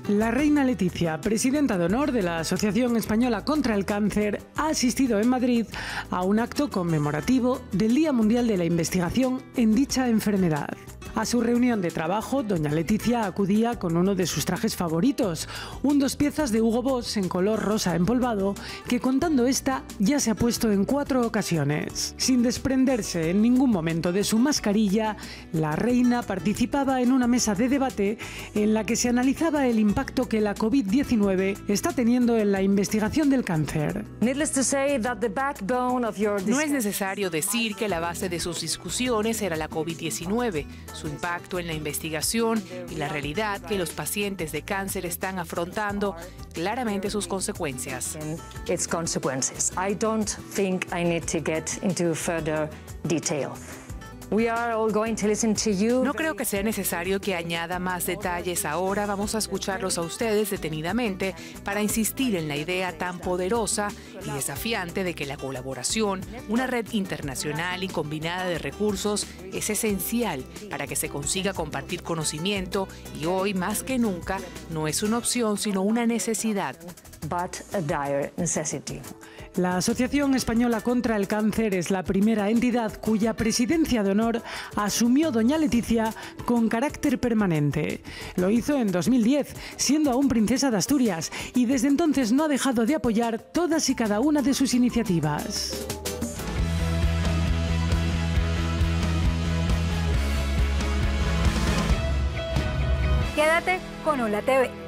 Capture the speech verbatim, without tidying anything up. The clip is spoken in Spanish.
La reina Letizia, presidenta de honor de la Asociación Española contra el Cáncer, ha asistido en Madrid a un acto conmemorativo del Día Mundial de la Investigación en dicha enfermedad. A su reunión de trabajo, doña Letizia acudía con uno de sus trajes favoritos, un dos piezas de Hugo Boss en color rosa empolvado, que contando esta ya se ha puesto en cuatro ocasiones. Sin desprenderse en ningún momento de su mascarilla, la reina participaba en una mesa de debate en la que se analizaba el impacto que la COVID diecinueve está teniendo en la investigación del cáncer. No es necesario decir que la base de sus discusiones era la COVID diecinueve, su impacto en la investigación y la realidad que los pacientes de cáncer están afrontando, claramente sus consecuencias. Its consequences. I don't think I need to get into further detail. We are all going to listen to you. No creo que sea necesario que añada más detalles ahora. Vamos a escucharlos a ustedes detenidamente para insistir en la idea tan poderosa y desafiante de que la colaboración, una red internacional y combinada de recursos, es esencial para que se consiga compartir conocimiento y hoy, más que nunca, no es una opción, sino una necesidad. But a dire necessity. La Asociación Española contra el Cáncer es la primera entidad cuya presidencia de honor asumió doña Letizia con carácter permanente. Lo hizo en dos mil diez, siendo aún princesa de Asturias, y desde entonces no ha dejado de apoyar todas y cada una de sus iniciativas. Quédate con Hola T V.